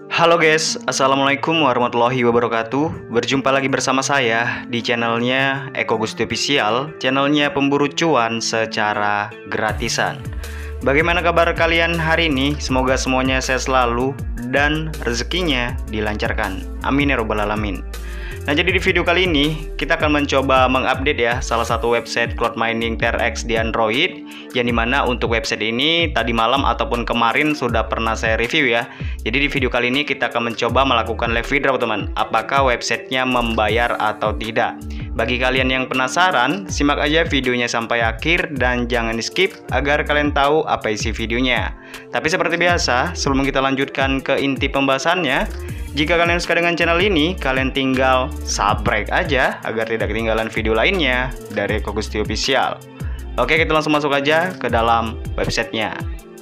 Halo guys, Assalamualaikum warahmatullahi wabarakatuh. Berjumpa lagi bersama saya di channelnya Eko Gusti Official, channelnya pemburu cuan secara gratisan. Bagaimana kabar kalian hari ini? Semoga semuanya sehat selalu dan rezekinya dilancarkan. Amin ya robbal alamin. Nah, jadi di video kali ini kita akan mencoba mengupdate ya salah satu website cloud mining TRX di Android, yang dimana untuk website ini tadi malam ataupun kemarin sudah pernah saya review ya. Jadi di video kali ini kita akan mencoba melakukan live withdraw teman, apakah websitenya membayar atau tidak. Bagi kalian yang penasaran, simak aja videonya sampai akhir dan jangan di skip agar kalian tahu apa isi videonya. Tapi seperti biasa, sebelum kita lanjutkan ke inti pembahasannya, jika kalian suka dengan channel ini, kalian tinggal subscribe aja agar tidak ketinggalan video lainnya dari Eko Gusti Official. Oke, kita langsung masuk aja ke dalam websitenya.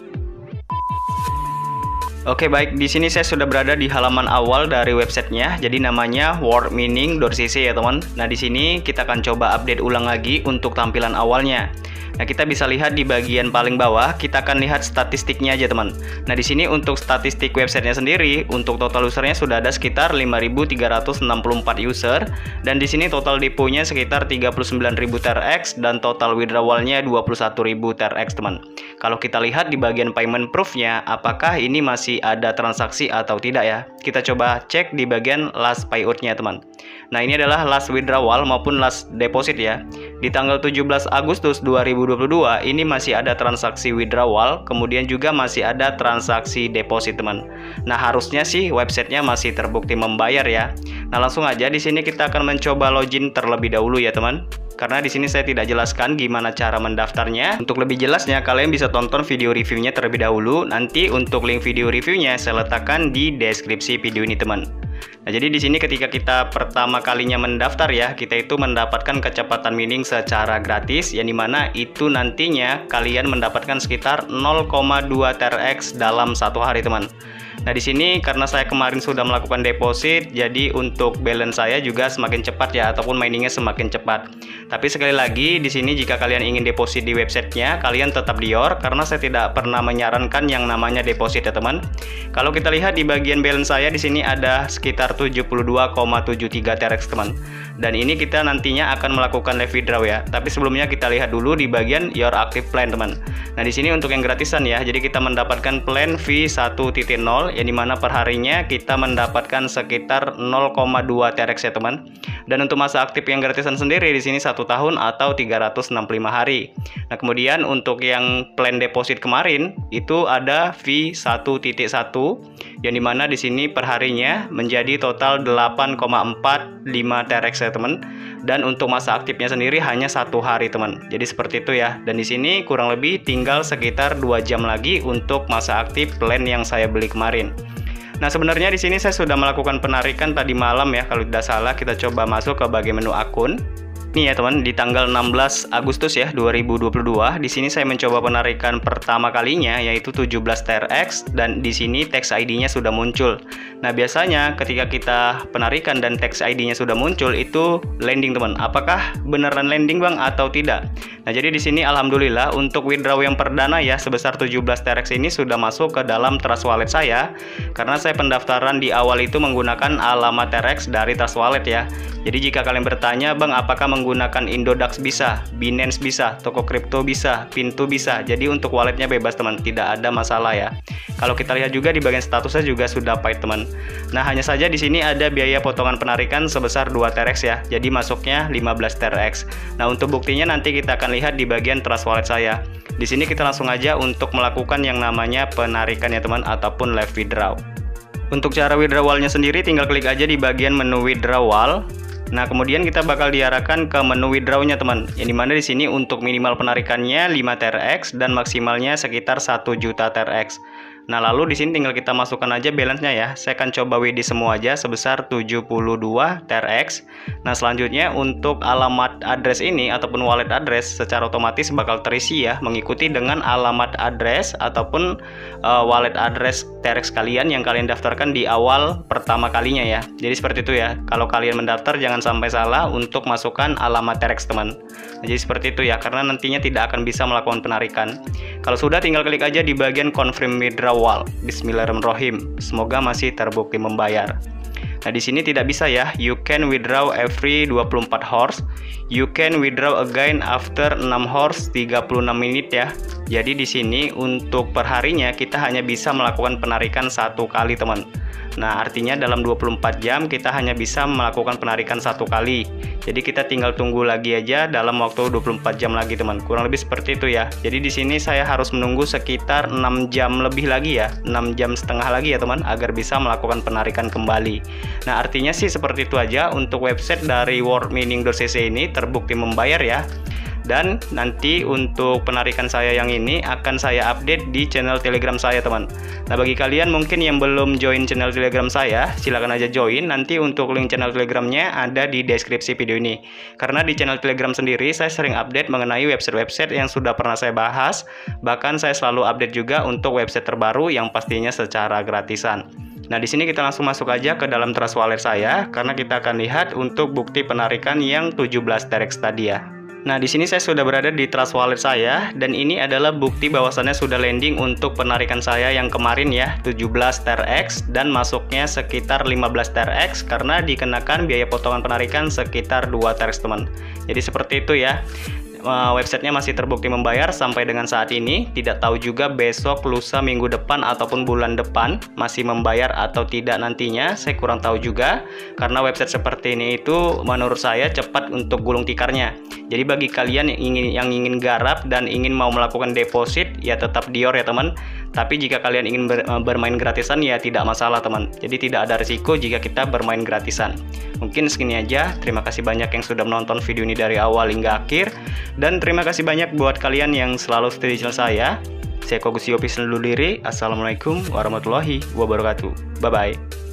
Oke, baik, di sini saya sudah berada di halaman awal dari websitenya. Jadi namanya worldmining.cc ya teman. Nah, di sini kita akan coba update ulang lagi untuk tampilan awalnya. Nah, kita bisa lihat di bagian paling bawah, kita akan lihat statistiknya aja teman. Nah, di sini untuk statistik websitenya sendiri, untuk total usernya sudah ada sekitar 5.364 user, dan di sini total deponya sekitar 39.000 TRX dan total withdrawalnya 21.000 TRX teman. Kalau kita lihat di bagian payment proof-nya, apakah ini masih ada transaksi atau tidak ya? Kita coba cek di bagian last payout-nya teman. Nah, ini adalah last withdrawal maupun last deposit ya. Di tanggal 17 Agustus 2022 ini masih ada transaksi withdrawal, kemudian juga masih ada transaksi deposit teman. Nah, harusnya sih websitenya masih terbukti membayar ya. Nah, langsung aja di sini kita akan mencoba login terlebih dahulu ya teman. Karena di sini saya tidak jelaskan gimana cara mendaftarnya. Untuk lebih jelasnya kalian bisa tonton video reviewnya terlebih dahulu. Nanti untuk link video reviewnya saya letakkan di deskripsi video ini teman. Nah, jadi di sini ketika kita pertama kalinya mendaftar ya, kita itu mendapatkan kecepatan mining secara gratis, yang dimana itu nantinya kalian mendapatkan sekitar 0,2 TRX dalam satu hari teman. Nah, di sini karena saya kemarin sudah melakukan deposit, jadi untuk balance saya juga semakin cepat ya, ataupun miningnya semakin cepat. Tapi sekali lagi di sini jika kalian ingin deposit di websitenya, kalian tetap dior, karena saya tidak pernah menyarankan yang namanya deposit ya teman. Kalau kita lihat di bagian balance saya di sini ada sekitar 72,73 TRX teman. Dan ini kita nantinya akan melakukan live withdraw ya. Tapi sebelumnya kita lihat dulu di bagian your active plan teman. Nah, di sini untuk yang gratisan ya. Jadi kita mendapatkan plan V1.0 yang dimana perharinya kita mendapatkan sekitar 0,2 TRX ya teman. Dan untuk masa aktif yang gratisan sendiri di sini 1 tahun atau 365 hari. Nah, kemudian untuk yang plan deposit kemarin itu ada V1.1 yang dimana di sini perharinya menjadi total 8,45 TRX ya teman. Dan untuk masa aktifnya sendiri hanya 1 hari teman. Jadi seperti itu ya. Dan di sini kurang lebih tinggal sekitar 2 jam lagi untuk masa aktif plan yang saya beli kemarin. Nah, sebenarnya di sini saya sudah melakukan penarikan tadi malam ya. Kalau tidak salah kita coba masuk ke bagian menu akun. Nih ya teman, di tanggal 16 Agustus ya 2022 di sini saya mencoba penarikan pertama kalinya yaitu 17 TRX, dan di sini tax ID-nya sudah muncul. Nah, biasanya ketika kita penarikan dan tax ID-nya sudah muncul itu landing teman. Apakah beneran landing Bang atau tidak? Nah, jadi di sini alhamdulillah untuk withdraw yang perdana ya sebesar 17 TRX ini sudah masuk ke dalam Trust Wallet saya, karena saya pendaftaran di awal itu menggunakan alamat TRX dari Trust Wallet ya. Jadi jika kalian bertanya, Bang, apakah menggunakan Indodax bisa, Binance bisa, toko kripto bisa, Pintu bisa. Jadi untuk walletnya bebas teman, tidak ada masalah ya. Kalau kita lihat juga di bagian statusnya juga sudah paid teman. Nah, hanya saja di sini ada biaya potongan penarikan sebesar 2 TRX ya. Jadi masuknya 15 TRX. Nah, untuk buktinya nanti kita akan lihat di bagian Trust Wallet saya. Di sini kita langsung aja untuk melakukan yang namanya penarikan ya teman, ataupun live withdraw. Untuk cara withdrawalnya sendiri tinggal klik aja di bagian menu withdrawal. Nah, kemudian kita bakal diarahkan ke menu withdrawnya teman. Yang dimana di sini untuk minimal penarikannya 5 TRX dan maksimalnya sekitar 1 juta TRX. Nah, lalu di sini tinggal kita masukkan aja balance-nya ya. Saya akan coba WD semua aja sebesar 72 TRX. Nah, selanjutnya untuk alamat address ini ataupun wallet address secara otomatis bakal terisi ya, mengikuti dengan alamat address ataupun wallet address TRX kalian yang kalian daftarkan di awal pertama kalinya ya. Jadi seperti itu ya. Kalau kalian mendaftar jangan sampai salah untuk masukkan alamat TRX teman. Nah, jadi seperti itu ya, karena nantinya tidak akan bisa melakukan penarikan. Kalau sudah tinggal klik aja di bagian confirm withdrawal awal. Bismillahirrahmanirrahim. Semoga masih terbukti membayar. Nah, di sini tidak bisa ya. You can withdraw every 24 hours. You can withdraw again after 6 hours 36 menit ya. Jadi di sini untuk perharinya kita hanya bisa melakukan penarikan 1 kali, teman. Nah, artinya dalam 24 jam kita hanya bisa melakukan penarikan 1 kali. Jadi kita tinggal tunggu lagi aja dalam waktu 24 jam lagi, teman. Kurang lebih seperti itu ya. Jadi di sini saya harus menunggu sekitar 6 jam lebih lagi ya. 6 jam setengah lagi ya, teman, agar bisa melakukan penarikan kembali. Nah, artinya sih seperti itu aja untuk website dari worldmining.cc ini terbukti membayar ya. Dan nanti untuk penarikan saya yang ini akan saya update di channel Telegram saya, teman. Nah, bagi kalian mungkin yang belum join channel Telegram saya, silahkan aja join. Nanti untuk link channel Telegramnya ada di deskripsi video ini. Karena di channel Telegram sendiri saya sering update mengenai website-website yang sudah pernah saya bahas. Bahkan saya selalu update juga untuk website terbaru yang pastinya secara gratisan. Nah, di sini kita langsung masuk aja ke dalam Trust Wallet saya karena kita akan lihat untuk bukti penarikan yang 17 TRX tadi ya. Nah, di sini saya sudah berada di Trust Wallet saya dan ini adalah bukti bahwasannya sudah landing untuk penarikan saya yang kemarin ya, 17 TRX dan masuknya sekitar 15 TRX karena dikenakan biaya potongan penarikan sekitar 2 TRX, teman. Jadi seperti itu ya. Websitenya masih terbukti membayar sampai dengan saat ini. Tidak tahu juga besok, lusa, minggu depan ataupun bulan depan masih membayar atau tidak nantinya. Saya kurang tahu juga karena website seperti ini itu menurut saya cepat untuk gulung tikarnya. Jadi bagi kalian yang ingin garap dan ingin mau melakukan deposit ya tetap Dior ya, teman. Tapi jika kalian ingin bermain gratisan ya tidak masalah, teman. Jadi tidak ada risiko jika kita bermain gratisan. Mungkin segini aja. Terima kasih banyak yang sudah menonton video ini dari awal hingga akhir. Dan terima kasih banyak buat kalian yang selalu stay di channel saya. Saya Kogus Yopi dulu diri. Assalamualaikum warahmatullahi wabarakatuh. Bye-bye.